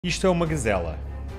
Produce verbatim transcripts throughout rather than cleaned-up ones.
Isto é uma gazela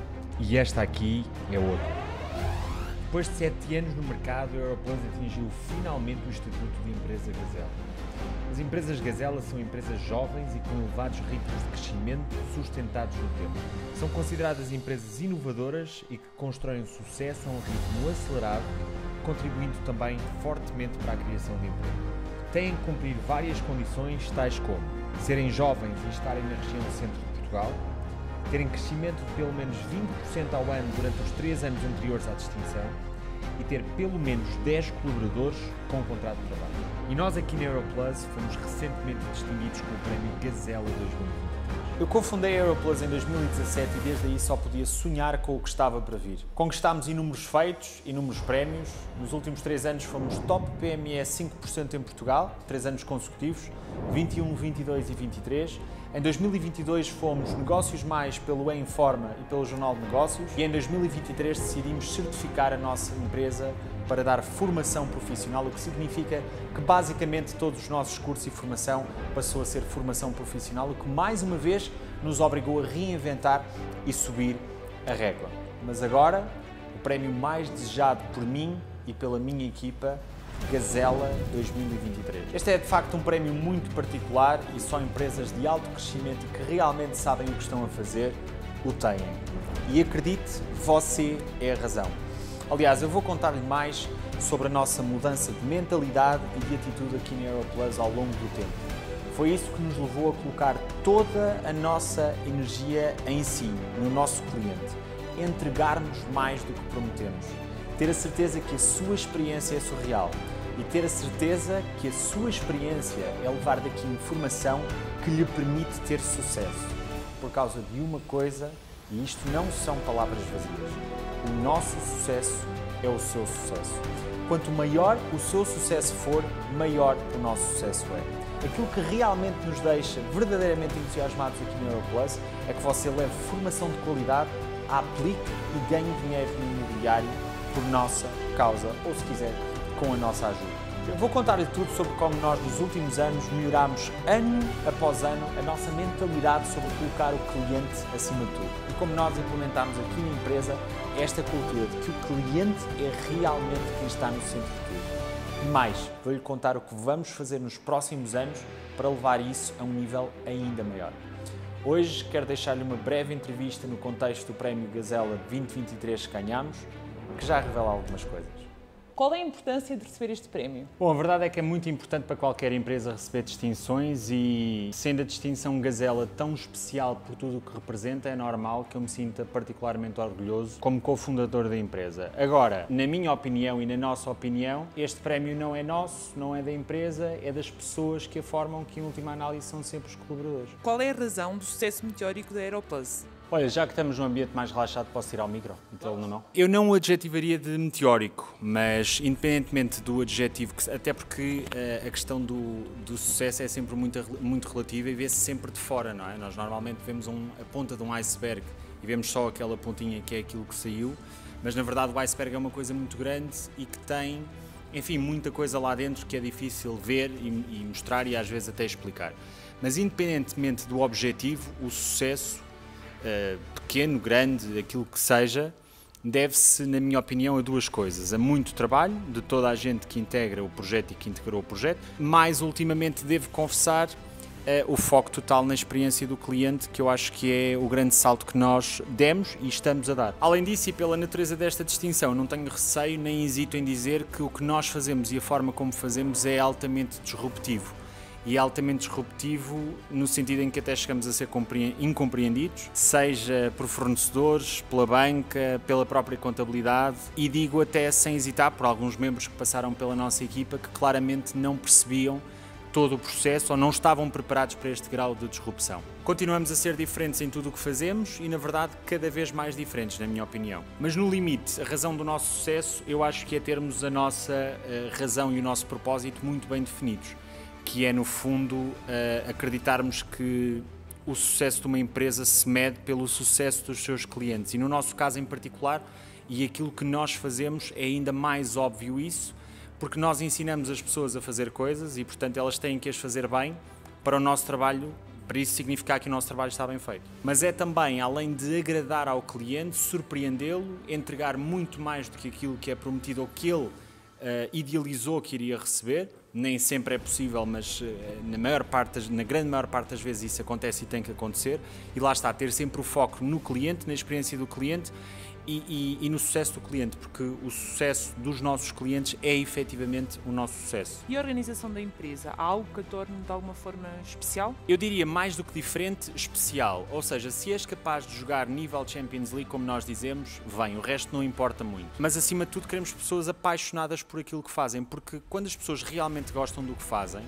e esta aqui é outra. Depois de sete anos no mercado, a Aeroplus atingiu finalmente o estatuto de empresa gazela. As empresas gazela são empresas jovens e com elevados ritmos de crescimento sustentados no tempo. São consideradas empresas inovadoras e que constroem sucesso a um ritmo acelerado, contribuindo também fortemente para a criação de emprego. Têm que cumprir várias condições, tais como serem jovens e estarem na região centro de Portugal, terem crescimento de pelo menos vinte por cento ao ano durante os três anos anteriores à distinção e ter pelo menos dez colaboradores com contrato de trabalho. E nós aqui na Aeroplus fomos recentemente distinguidos com o prémio Gazela dois mil e vinte e três. Eu cofundei a Aeroplus em dois mil e dezassete e desde aí só podia sonhar com o que estava para vir. Conquistámos inúmeros feitos, inúmeros prémios. Nos últimos três anos fomos top P M E cinco por cento em Portugal, três anos consecutivos, vinte e um, vinte e dois e vinte e três. Em dois mil e vinte e dois fomos Negócios Mais pelo Em Forma e pelo Jornal de Negócios e em dois mil e vinte e três decidimos certificar a nossa empresa para dar formação profissional, o que significa que basicamente todos os nossos cursos e formação passou a ser formação profissional, o que mais uma vez nos obrigou a reinventar e subir a régua. Mas agora, o prémio mais desejado por mim e pela minha equipa, Gazela dois mil e vinte e três. Este é de facto um prémio muito particular e só empresas de alto crescimento e que realmente sabem o que estão a fazer o têm. E acredite, você é a razão. Aliás, eu vou contar-lhe mais sobre a nossa mudança de mentalidade e de atitude aqui na Aeroplus ao longo do tempo. Foi isso que nos levou a colocar toda a nossa energia em si, no nosso cliente. Entregarmos mais do que prometemos. Ter a certeza que a sua experiência é surreal e ter a certeza que a sua experiência é levar daqui informação que lhe permite ter sucesso. Por causa de uma coisa, e isto não são palavras vazias, o nosso sucesso é o seu sucesso. Quanto maior o seu sucesso for, maior o nosso sucesso é. Aquilo que realmente nos deixa verdadeiramente entusiasmados aqui na Aeroplus é que você leve formação de qualidade, a aplique e ganhe dinheiro no imobiliário por nossa causa, ou se quiser, com a nossa ajuda. Eu vou contar-lhe tudo sobre como nós nos últimos anos melhorámos ano após ano a nossa mentalidade sobre colocar o cliente acima de tudo e como nós implementámos aqui na empresa esta cultura de que o cliente é realmente quem está no centro de tudo. E mais, vou-lhe contar o que vamos fazer nos próximos anos para levar isso a um nível ainda maior. Hoje quero deixar-lhe uma breve entrevista no contexto do Prémio Gazela vinte e vinte e três que ganhámos, que já revela algumas coisas. Qual é a importância de receber este prémio? Bom, a verdade é que é muito importante para qualquer empresa receber distinções e, sendo a distinção Gazela tão especial por tudo o que representa, é normal que eu me sinta particularmente orgulhoso como cofundador da empresa. Agora, na minha opinião e na nossa opinião, este prémio não é nosso, não é da empresa, é das pessoas que a formam, que em última análise são sempre os colaboradores. Qual é a razão do sucesso meteórico da Aeroplus? Olha, já que estamos num ambiente mais relaxado, posso tirar o micro? Então, não, não? Eu não o adjetivaria de meteórico, mas independentemente do adjetivo, até porque uh, a questão do, do sucesso é sempre muito, muito relativa e vê-se sempre de fora, não é? Nós normalmente vemos um, a ponta de um iceberg e vemos só aquela pontinha que é aquilo que saiu, mas na verdade o iceberg é uma coisa muito grande e que tem, enfim, muita coisa lá dentro que é difícil ver e, e mostrar e às vezes até explicar. Mas independentemente do objetivo, o sucesso, Uh, pequeno, grande, aquilo que seja, deve-se, na minha opinião, a duas coisas. A muito trabalho de toda a gente que integra o projeto e que integrou o projeto, mais ultimamente devo confessar uh, o foco total na experiência do cliente, que eu acho que é o grande salto que nós demos e estamos a dar. Além disso, e pela natureza desta distinção, não tenho receio nem hesito em dizer que o que nós fazemos e a forma como fazemos é altamente disruptivo. E altamente disruptivo no sentido em que até chegamos a ser incompreendidos, seja por fornecedores, pela banca, pela própria contabilidade e digo até sem hesitar por alguns membros que passaram pela nossa equipa que claramente não percebiam todo o processo ou não estavam preparados para este grau de disrupção. Continuamos a ser diferentes em tudo o que fazemos e, na verdade, cada vez mais diferentes, na minha opinião. Mas, no limite, a razão do nosso sucesso, eu acho que é termos a nossa a razão e o nosso propósito muito bem definidos, que é, no fundo, uh, acreditarmos que o sucesso de uma empresa se mede pelo sucesso dos seus clientes. E no nosso caso em particular, e aquilo que nós fazemos é ainda mais óbvio isso, porque nós ensinamos as pessoas a fazer coisas e, portanto, elas têm que as fazer bem para o nosso trabalho para isso significar que o nosso trabalho está bem feito. Mas é também, além de agradar ao cliente, surpreendê-lo, entregar muito mais do que aquilo que é prometido ou que ele uh, idealizou que iria receber. Nem sempre é possível, mas uh, na, maior parte, na grande maior parte das vezes isso acontece e tem que acontecer. E lá está, ter sempre o foco no cliente, na experiência do cliente e, e, e no sucesso do cliente, porque o sucesso dos nossos clientes é efetivamente o nosso sucesso. E a organização da empresa? Há algo que a torne de alguma forma especial? Eu diria mais do que diferente, especial. Ou seja, se és capaz de jogar nível Champions League, como nós dizemos, vem, o resto não importa muito. Mas acima de tudo queremos pessoas apaixonadas por aquilo que fazem, porque quando as pessoas realmente gostam do que fazem,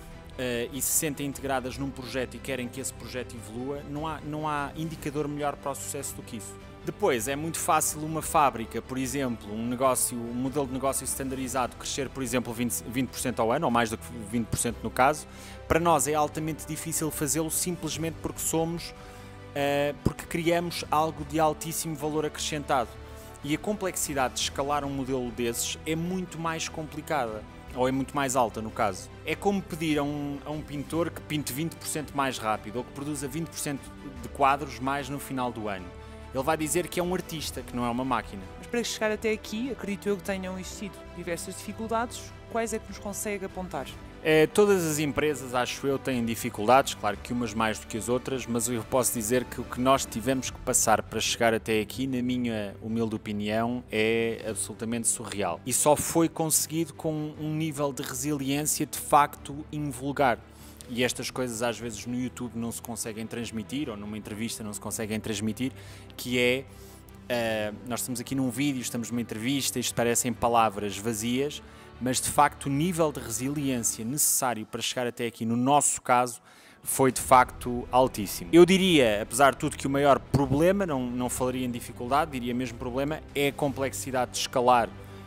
Uh, e se sentem integradas num projeto e querem que esse projeto evolua, não há, não há indicador melhor para o sucesso do que isso. Depois, é muito fácil uma fábrica, por exemplo, um negócio, um modelo de negócio standardizado crescer, por exemplo, vinte por cento ao ano, ou mais do que vinte por cento no caso. Para nós é altamente difícil fazê-lo simplesmente porque somos, uh, porque criamos algo de altíssimo valor acrescentado. E a complexidade de escalar um modelo desses é muito mais complicada. Ou é muito mais alta, no caso. É como pedir a um, a um pintor que pinte vinte por cento mais rápido ou que produza vinte por cento de quadros mais no final do ano. Ele vai dizer que é um artista, que não é uma máquina. Mas para chegar até aqui, acredito eu que tenham existido diversas dificuldades. Quais é que nos consegue apontar? É, todas as empresas, acho eu, têm dificuldades, claro que umas mais do que as outras, mas eu posso dizer que o que nós tivemos que passar para chegar até aqui, na minha humilde opinião, é absolutamente surreal. E só foi conseguido com um nível de resiliência de facto invulgar. E estas coisas às vezes no YouTube não se conseguem transmitir, ou numa entrevista não se conseguem transmitir, que é, uh, nós estamos aqui num vídeo, estamos numa entrevista, isto parecem palavras vazias, mas de facto o nível de resiliência necessário para chegar até aqui, no nosso caso, foi de facto altíssimo. Eu diria, apesar de tudo, que o maior problema, não, não falaria em dificuldade, diria mesmo problema, é a complexidade de escalar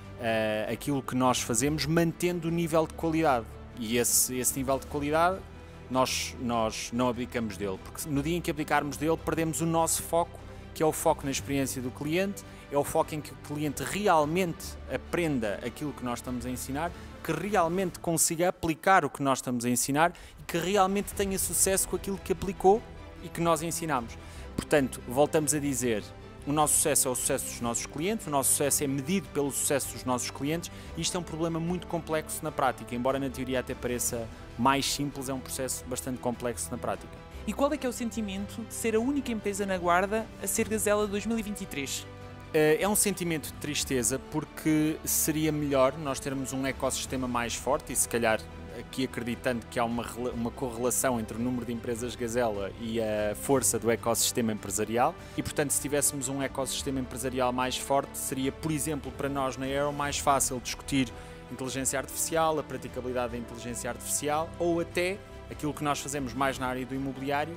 uh, aquilo que nós fazemos, mantendo o nível de qualidade. E esse, esse nível de qualidade nós, nós não abdicamos dele, porque no dia em que abdicarmos dele perdemos o nosso foco, que é o foco na experiência do cliente, é o foco em que o cliente realmente aprenda aquilo que nós estamos a ensinar, que realmente consiga aplicar o que nós estamos a ensinar e que realmente tenha sucesso com aquilo que aplicou e que nós ensinamos. Portanto, voltamos a dizer, o nosso sucesso é o sucesso dos nossos clientes, o nosso sucesso é medido pelo sucesso dos nossos clientes e isto é um problema muito complexo na prática, embora na teoria até pareça mais simples, é um processo bastante complexo na prática. E qual é que é o sentimento de ser a única empresa na Guarda a ser Gazela dois mil e vinte e três? É um sentimento de tristeza porque seria melhor nós termos um ecossistema mais forte e se calhar aqui acreditando que há uma, uma correlação entre o número de empresas Gazela e a força do ecossistema empresarial e portanto se tivéssemos um ecossistema empresarial mais forte seria, por exemplo, para nós na Aero mais fácil discutir inteligência artificial, a praticabilidade da inteligência artificial ou até aquilo que nós fazemos mais na área do imobiliário,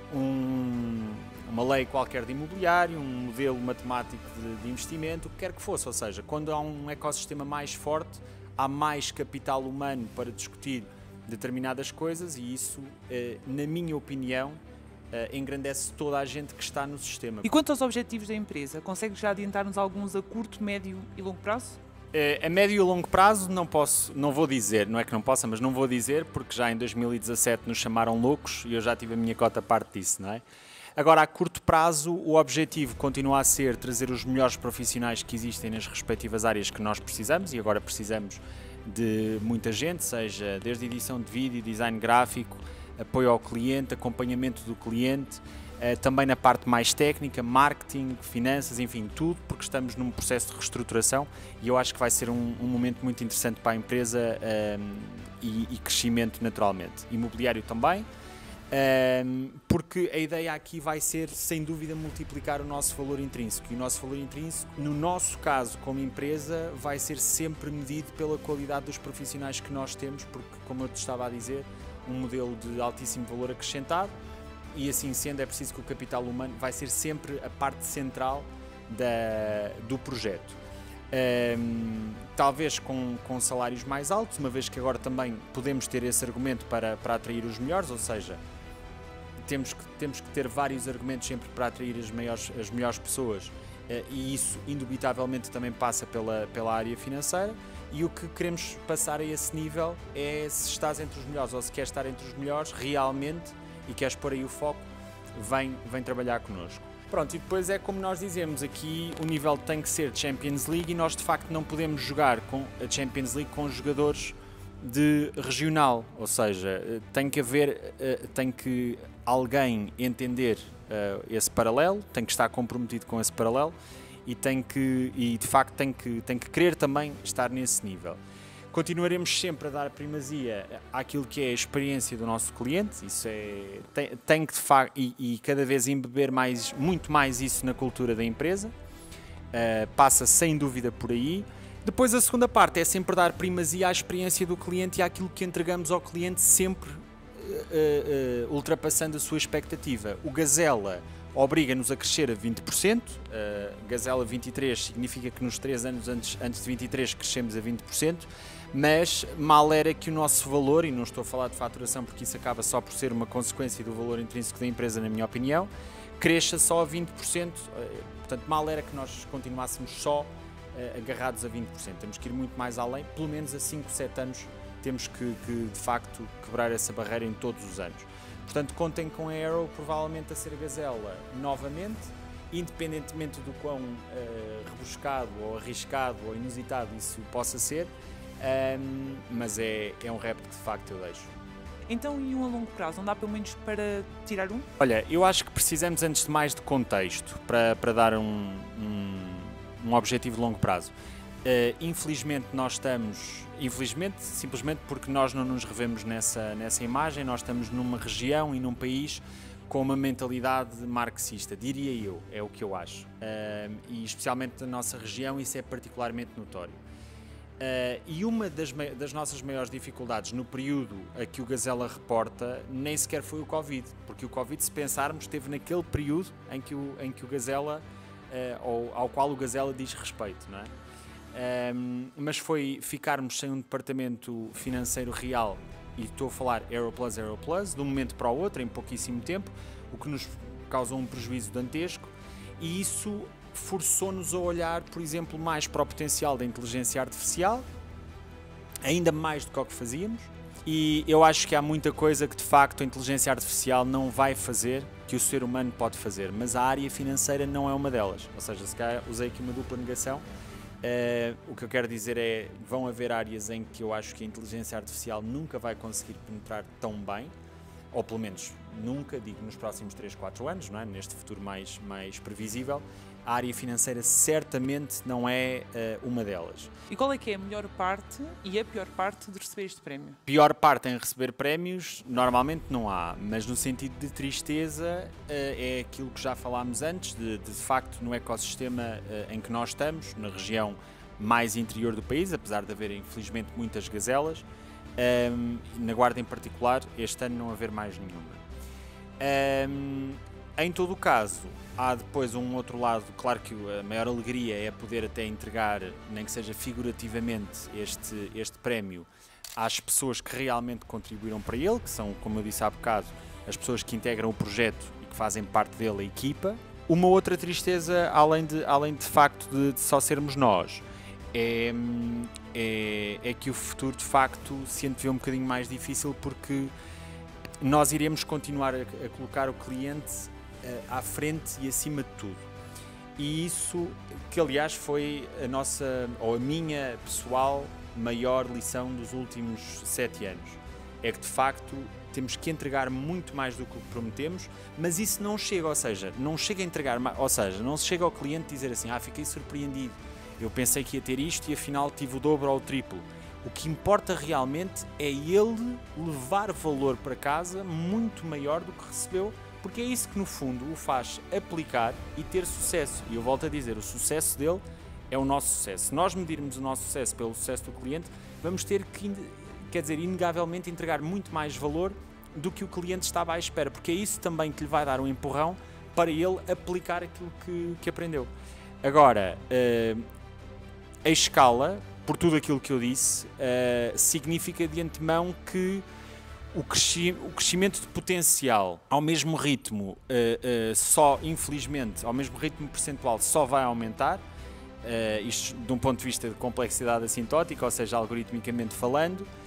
um, uma lei qualquer de imobiliário, um modelo matemático de, de investimento, o que quer que fosse. Ou seja, quando há um ecossistema mais forte, há mais capital humano para discutir determinadas coisas e isso, eh, na minha opinião, eh, engrandece toda a gente que está no sistema. E quanto aos objetivos da empresa, consegue já adiantar-nos alguns a curto, médio e longo prazo? A médio e longo prazo não posso, não vou dizer, não é que não possa, mas não vou dizer, porque já em dois mil e dezassete nos chamaram loucos e eu já tive a minha cota parte disso, não é? Agora, a curto prazo, o objetivo continua a ser trazer os melhores profissionais que existem nas respectivas áreas que nós precisamos e agora precisamos de muita gente, seja desde edição de vídeo, design gráfico, apoio ao cliente, acompanhamento do cliente, também na parte mais técnica, marketing, finanças, enfim, tudo, porque estamos num processo de reestruturação e eu acho que vai ser um, um momento muito interessante para a empresa um, e, e crescimento naturalmente. Imobiliário também, um, porque a ideia aqui vai ser, sem dúvida, multiplicar o nosso valor intrínseco e o nosso valor intrínseco, no nosso caso, como empresa, vai ser sempre medido pela qualidade dos profissionais que nós temos, porque, como eu te estava a dizer, um modelo de altíssimo valor acrescentado, e assim sendo é preciso que o capital humano vai ser sempre a parte central da, do projeto. Um, talvez com, com salários mais altos, uma vez que agora também podemos ter esse argumento para, para atrair os melhores, ou seja, temos que, temos que ter vários argumentos sempre para atrair as, maiores, as melhores pessoas uh, e isso indubitavelmente também passa pela, pela área financeira e o que queremos passar a esse nível é se estás entre os melhores ou se queres estar entre os melhores realmente e queres pôr aí o foco, vem, vem trabalhar connosco. Pronto, e depois é como nós dizemos, aqui o nível tem que ser Champions League e nós de facto não podemos jogar com a Champions League com jogadores de regional, ou seja, tem que haver, tem que alguém entender esse paralelo, tem que estar comprometido com esse paralelo e tem que, e de facto tem que, tem que querer também estar nesse nível. Continuaremos sempre a dar primazia àquilo que é a experiência do nosso cliente, isso é, tem, tem que de facto, e, e cada vez embeber mais, muito mais isso na cultura da empresa, uh, passa sem dúvida por aí. Depois a segunda parte é sempre dar primazia à experiência do cliente e àquilo que entregamos ao cliente, sempre uh, uh, ultrapassando a sua expectativa. O Gazela obriga-nos a crescer a vinte por cento, uh, Gazela vinte e três significa que nos três anos antes, antes de vinte e três crescemos a vinte por cento, mas mal era que o nosso valor, e não estou a falar de faturação porque isso acaba só por ser uma consequência do valor intrínseco da empresa, na minha opinião, cresça só a vinte por cento, uh, portanto mal era que nós continuássemos só uh, agarrados a vinte por cento, temos que ir muito mais além, pelo menos a cinco, sete anos temos que, que de facto quebrar essa barreira em todos os anos. Portanto, contem com a Arrow provavelmente a ser Gazela novamente, independentemente do quão uh, rebuscado ou arriscado ou inusitado isso possa ser, um, mas é, é um repto que de facto eu deixo. Então, e um a longo prazo, não dá pelo menos para tirar um? Olha, eu acho que precisamos antes de mais de contexto para, para dar um, um, um objetivo de longo prazo. Uh, infelizmente nós estamos, infelizmente simplesmente porque nós não nos revemos nessa, nessa imagem, nós estamos numa região e num país com uma mentalidade marxista, diria eu, é o que eu acho, uh, e especialmente na nossa região isso é particularmente notório. Uh, e uma das, das nossas maiores dificuldades no período a que o Gazela reporta nem sequer foi o Covid, porque o Covid, se pensarmos, esteve naquele período em que o, em que o Gazela, uh, ou, ao qual o Gazela diz respeito, não é? Um, mas foi ficarmos sem um departamento financeiro real, e estou a falar Aeroplus, Aeroplus, de um momento para o outro, em pouquíssimo tempo, o que nos causou um prejuízo dantesco, e isso forçou-nos a olhar, por exemplo, mais para o potencial da inteligência artificial, ainda mais do que o que fazíamos, e eu acho que há muita coisa que de facto a inteligência artificial não vai fazer, que o ser humano pode fazer, mas a área financeira não é uma delas, ou seja, se calhar usei aqui uma dupla negação. Uh, o que eu quero dizer é, vão haver áreas em que eu acho que a inteligência artificial nunca vai conseguir penetrar tão bem, ou pelo menos nunca, digo nos próximos três, quatro anos, não é? Neste futuro mais, mais previsível. A área financeira certamente não é uh, uma delas. E qual é que é a melhor parte e a pior parte de receber este prémio? Pior parte em receber prémios, normalmente não há, mas no sentido de tristeza uh, é aquilo que já falámos antes, de, de, de facto no ecossistema uh, em que nós estamos, na região mais interior do país, apesar de haver infelizmente muitas gazelas, um, na Guarda em particular, este ano não haver mais nenhuma. Um, em todo o caso, há depois um outro lado, claro que a maior alegria é poder até entregar, nem que seja figurativamente, este, este prémio às pessoas que realmente contribuíram para ele, que são, como eu disse há bocado, as pessoas que integram o projeto e que fazem parte dele, a equipa. Uma outra tristeza, além de, além de facto de, de só sermos nós, é, é, é que o futuro de facto se antevê um bocadinho mais difícil, porque nós iremos continuar a, a colocar o cliente à frente e acima de tudo, e isso que aliás foi a nossa, ou a minha pessoal, maior lição dos últimos sete anos, é que de facto temos que entregar muito mais do que prometemos, mas isso não chega, ou seja, não chega a entregar, ou seja, não se chega ao cliente dizer assim, ah, fiquei surpreendido, eu pensei que ia ter isto e afinal tive o dobro ou o triplo. O que importa realmente é ele levar valor para casa muito maior do que recebeu, porque é isso que no fundo o faz aplicar e ter sucesso. E eu volto a dizer, o sucesso dele é o nosso sucesso. Se nós medirmos o nosso sucesso pelo sucesso do cliente, vamos ter que, quer dizer, inegavelmente entregar muito mais valor do que o cliente estava à espera, porque é isso também que lhe vai dar um empurrão para ele aplicar aquilo que, que aprendeu. Agora, uh, a escala, por tudo aquilo que eu disse, uh, significa de antemão que O, cresci o crescimento de potencial ao mesmo ritmo, uh, uh, só, infelizmente, ao mesmo ritmo percentual, só vai aumentar, uh, isto de um ponto de vista de complexidade assintótica, ou seja, algoritmicamente falando,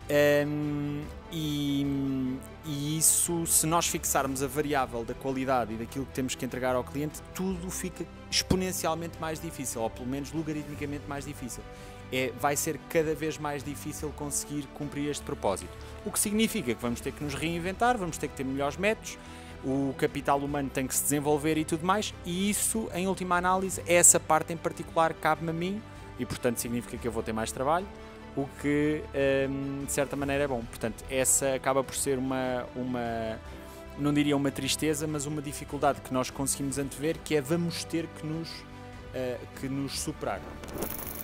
Um, e, e isso, se nós fixarmos a variável da qualidade e daquilo que temos que entregar ao cliente, tudo fica exponencialmente mais difícil, ou pelo menos logaritmicamente mais difícil. É, vai ser cada vez mais difícil conseguir cumprir este propósito. O que significa que vamos ter que nos reinventar, vamos ter que ter melhores métodos, o capital humano tem que se desenvolver e tudo mais, e isso, em última análise, essa parte em particular cabe-me a mim, e portanto significa que eu vou ter mais trabalho, o que hum, de certa maneira é bom. Portanto, essa acaba por ser uma, uma, não diria uma tristeza, mas uma dificuldade que nós conseguimos antever, que é vamos ter que nos, uh, que nos superar.